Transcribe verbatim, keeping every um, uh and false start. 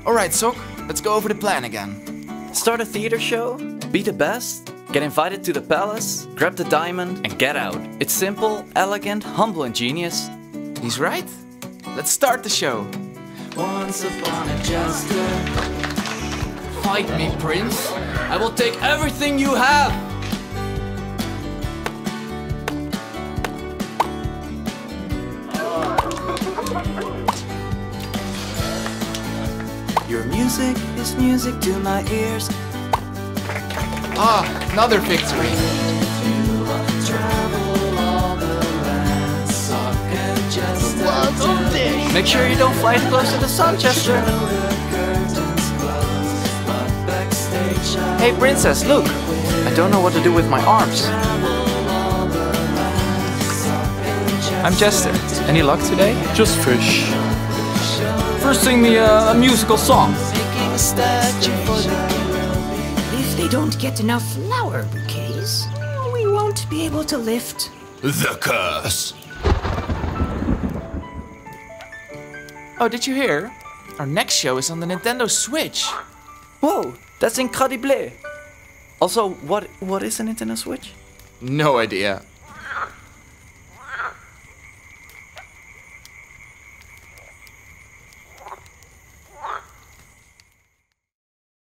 Alright, Sok, let's go over the plan again. Start a theater show, be the best, get invited to the palace, grab the diamond and get out. It's simple, elegant, humble and genius. He's right. Let's start the show. Once upon a Jester. Fight me, Prince. I will take everything you have. Your music is music to my ears. Ah, another victory. Make sure you don't fly too close to the sun, Chester. Hey princess, look! I don't know what to do with my arms. I'm Jester. Any luck today? Just fish. First sing me a, a musical song. If they don't get enough flower bouquets, we won't be able to lift. The curse. Oh, did you hear? Our next show is on the Nintendo Switch. Whoa, that's incredible. Also, what what is a Nintendo Switch? No idea.